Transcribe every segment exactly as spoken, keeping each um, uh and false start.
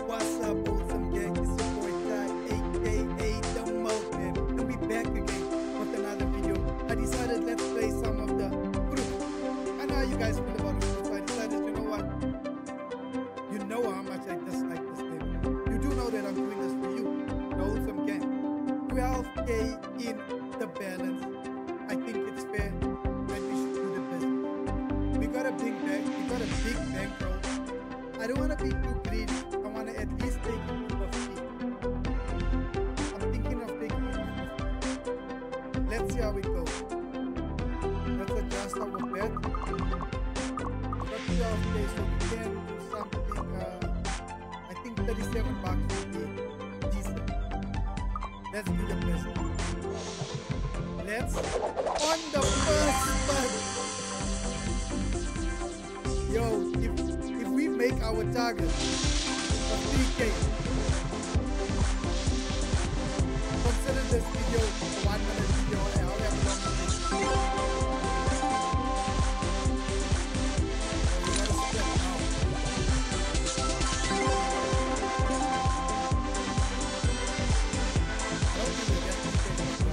What's up, awesome gang? It's your boy Ty, aka The Mountain, and we back again with another video. I decided let's play some of the fruit. I know how you guys feel about fruit, so I decided, you know what? You know how much I dislike this game. You do know that I'm doing this for you, the awesome gang. twelve K in the balance. I think it's fair that we should do the business. We got a big bag, we got a big bankroll. I don't want to be too greedy. I want to at least take it to fifty. I'm thinking of taking it to fifty. Let's see how it goes. Let's adjust our bet. Got twelve K, so we can do something. Uh, I think thirty-seven bucks would be decent. Let's do the best. Let's on the first spot. Yo, if if we make our target of three K, consider this video a one minute video. I'll have one minute. We gotta split now. I don't think we'll get three K.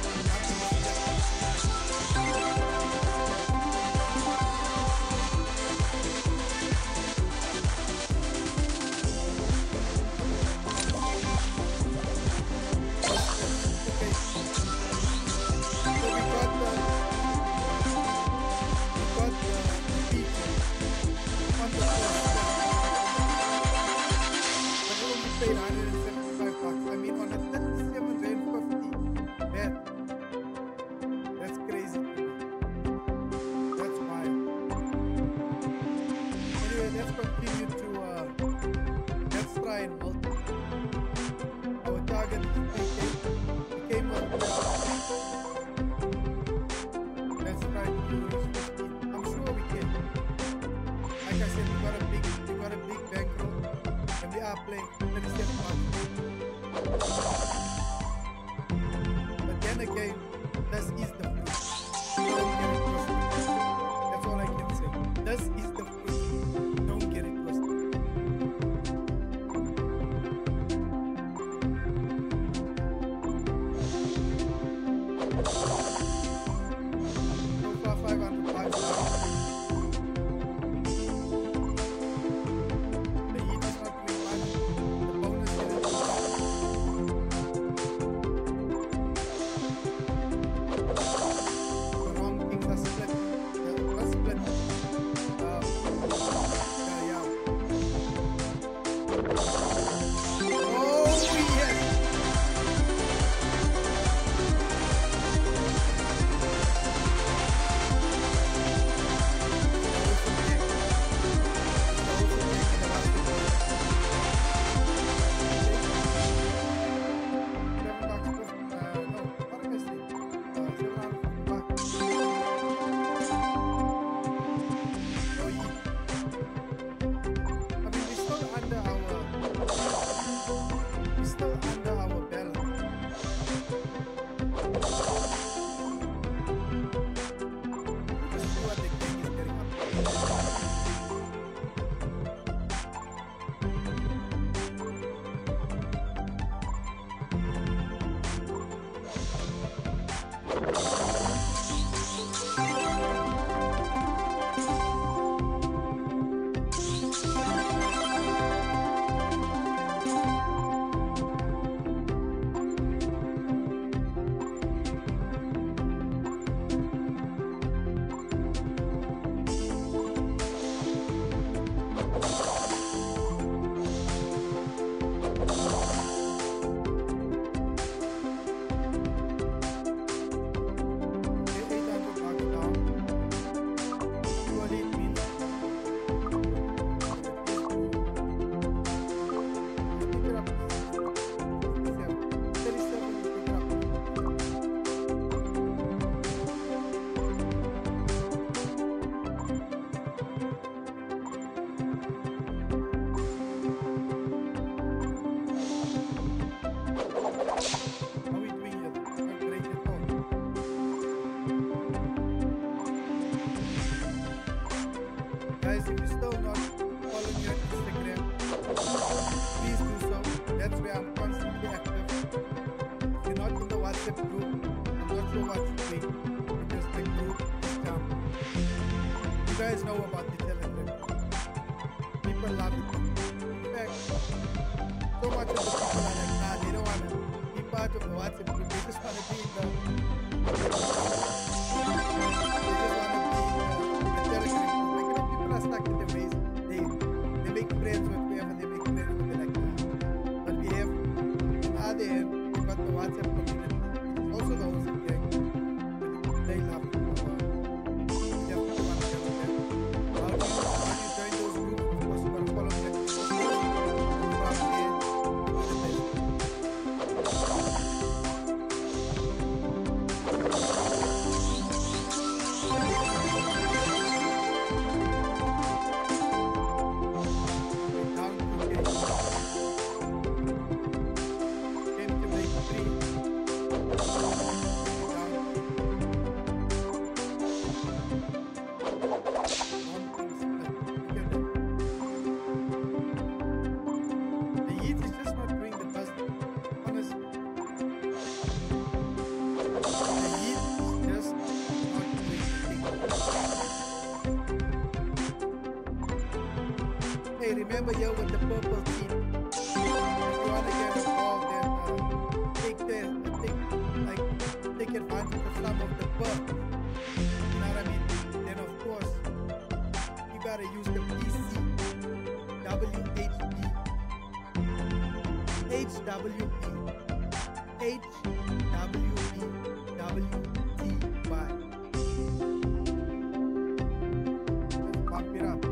But then again, this is the fruit. Don't get it twisted. That's all I can say. This is the fruit. Don't get it twisted. So far, five hundred bucks. WhatsApp group. I'm not sure what to say because the group is down. You guys know about the Telegram. People love it. In fact, so much of the people are like, nah, they don't want to be part of the WhatsApp group. They just want to be in the. They just want to be in the, the Telegram group. Like, you know, people are stuck in their ways. They they make friends with whoever they make friends with. They're like, nah. But we have, on the other end, we've got the WhatsApp community. It's also the wholesome gang. They love it. You have to want to tell them. How do you, how do you join those groups? Of course, you got to follow them. From there, go to the best. Hey, remember yo with the purple team. If you wanna get involved and uh, take the take like take advantage of some of the perks. You know what I mean? Then of course you gotta use the P C W H P H W P H W P W T Y. Just pump it up.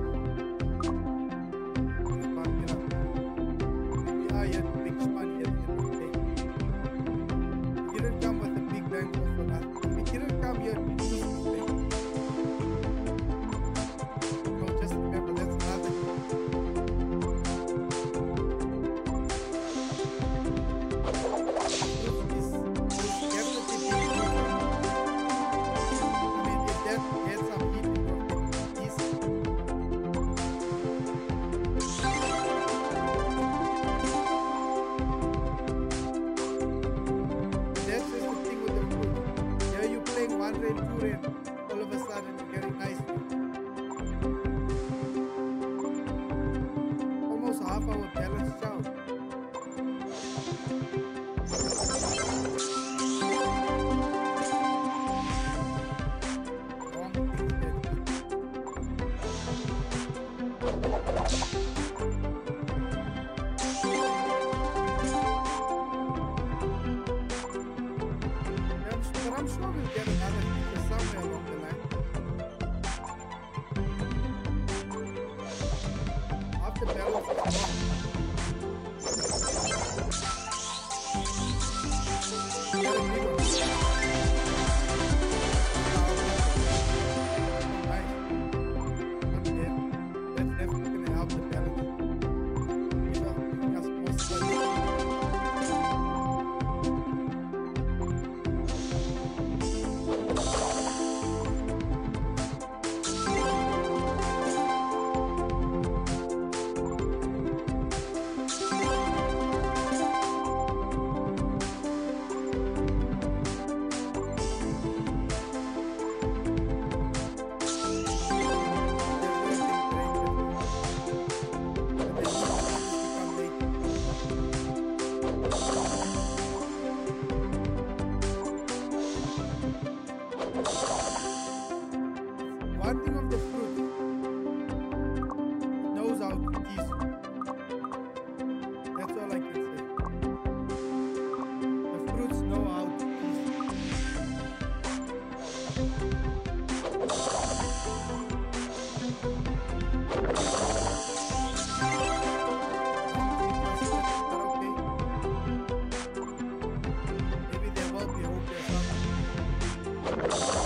All of a sudden you're getting nice. Almost half our balance out. But I'm sure we'll get another feature somewhere along the line. After balance is gone. Get a big one. Nice. Not bad. That's definitely going to help the balance. You know, make us more steady. One thing of the fruit knows how to tease you. That's all I can say. The fruits know how to tease you. Okay. Maybe there will be hope there somewhere.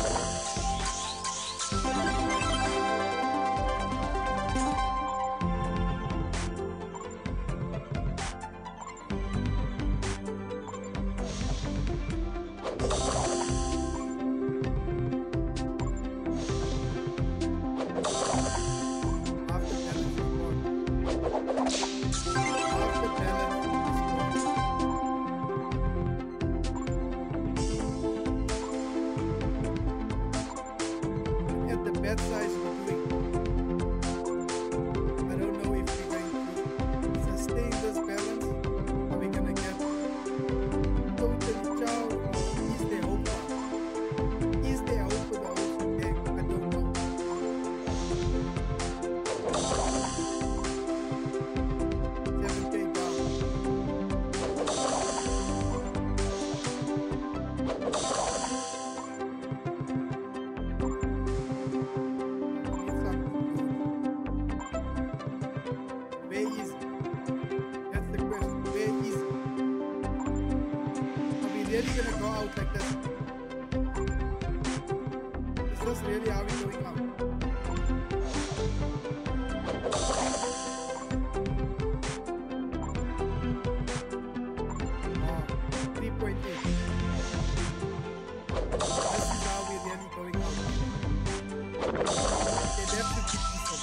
really gonna go out like this? Is this really how we're going out? Wow, three point eight. This is how we're really going out. Okay, that should be decent.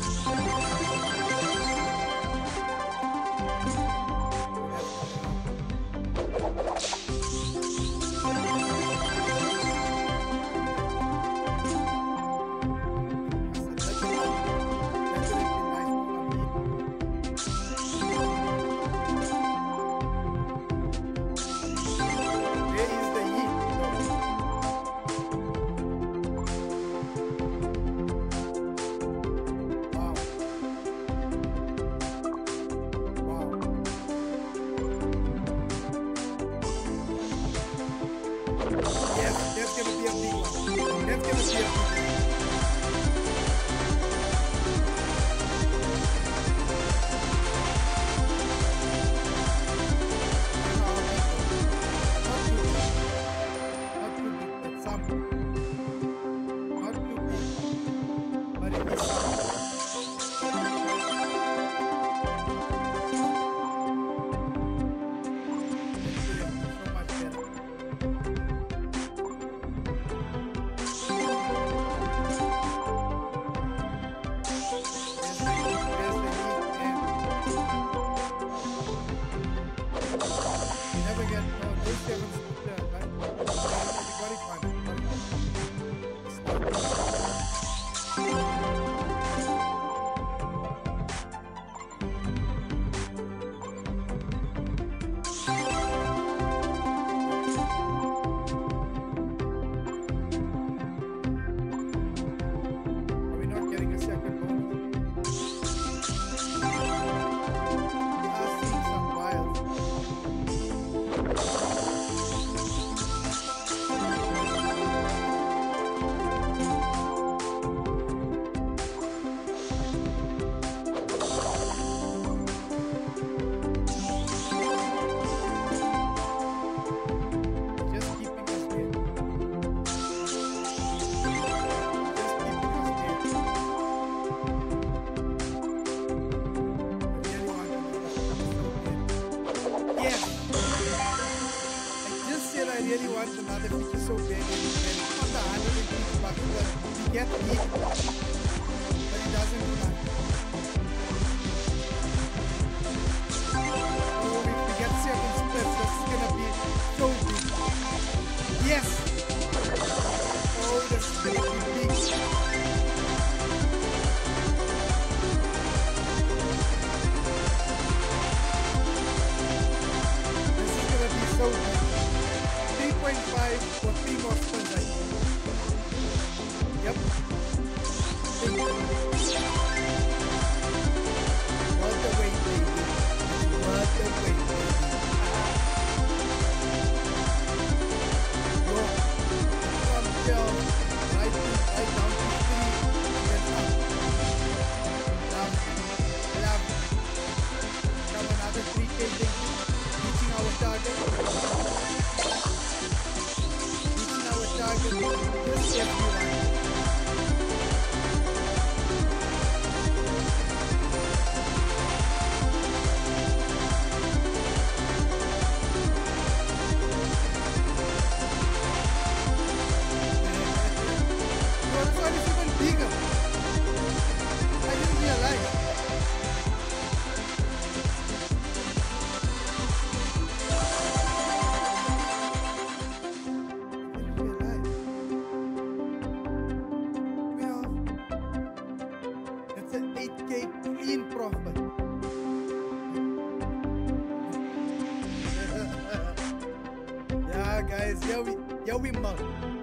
Guys, here we, here we mount.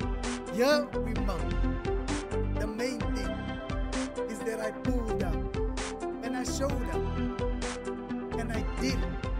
Here we mount. The main thing is that I pulled up and I showed up and I did it.